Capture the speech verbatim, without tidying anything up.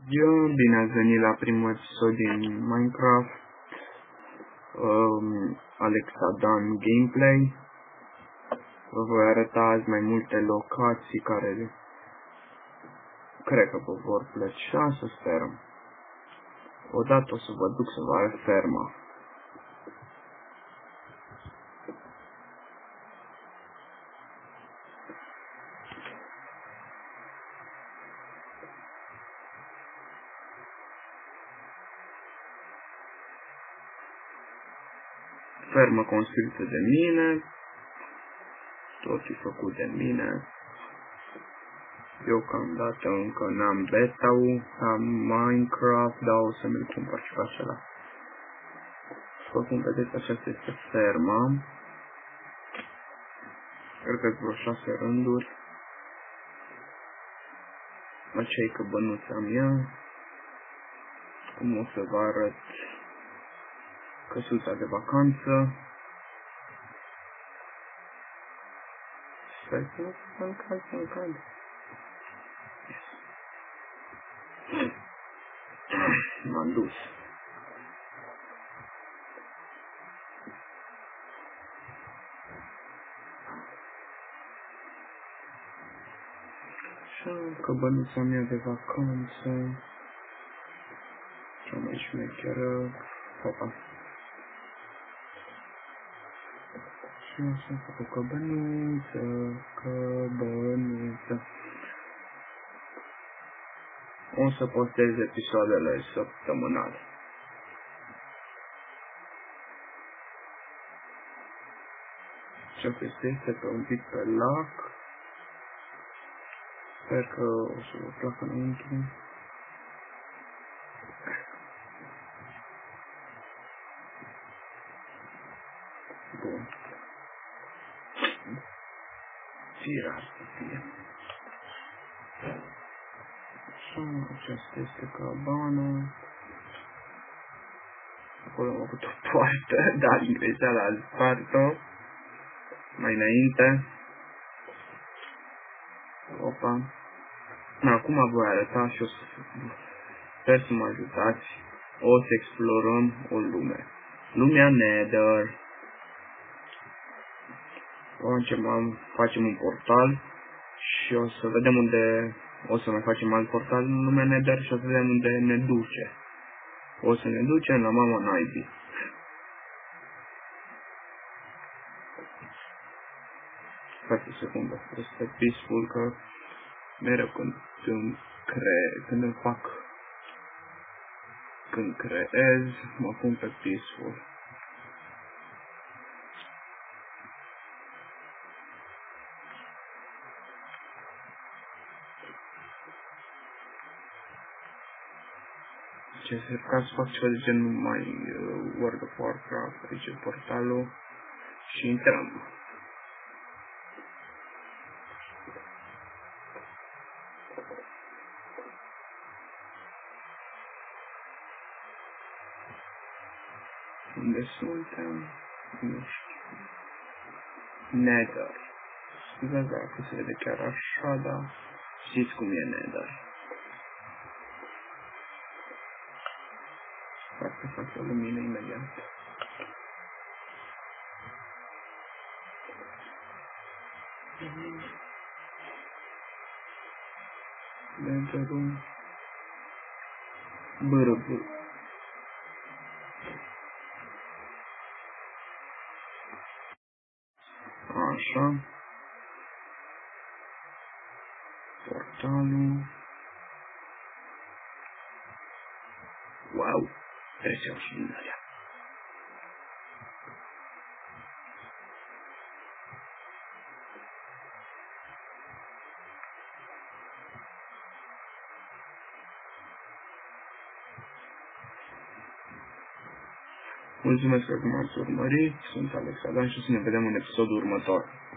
Eu, bine ați venit la primul episod din Minecraft, um, alexadan gameplay. Vă voi arăta azi mai multe locații care cred că vă vor plăcea, să sperăm. Odată o să vă duc să vă arăt ferma. Fermă construită de mine, tot e făcut de mine. Eu deocamdată încă n-am beta-ul la Minecraft, dar o să mi-l cumpăr și pe acela. După cum vedeți, aceasta este ferma. Cred că vreo șase rânduri. Aceea e căbănuța mea. Cum o să vă arăt căsuța de vacanță. Stai să nu să încad, să încad. M-am dus. Așa, căbănuța mea de vacanță. Cea mai șmecheră. Opa. Și așa fac o căbănuță, căbănuță. O să postez episoadele săptămânale. Și acesta este pe un pic pe lac. Sper că o să vă placă înăuntru. Bun. Firar să fie. Așa, aceasta este cabana. Acolo am avut o poartă, dar din greșeală am spart-o. Mai înainte. Opa. Acum voi arăta și o să sper să mă ajutați. O să explorăm o lume. Lumea Nether. Facem, facem un portal și o să vedem unde o să mai facem alt portal în lumea Nether și o să vedem unde ne duce. O să ne ducem la mama naibii. Stai o secundă, este peaceful că mereu când îmi cre... când îmi fac când creez, mă pun pe peaceful. Ce se ca să fac ceva de genul mai uh, World of Warcraft, aici e portalul și intrăm. Unde suntem? Nu știu. Nether. Scuzați dacă se vede chiar așa, dar știți cum e Nether. Fac să fac o lumină imediat. Nether-ul. Bârâ. Așa. Portalul. Wow! Trebuie să iau și din alea. Mulțumesc că m-ați urmărit. Sunt Alexadan și o să ne vedem în episodul următor.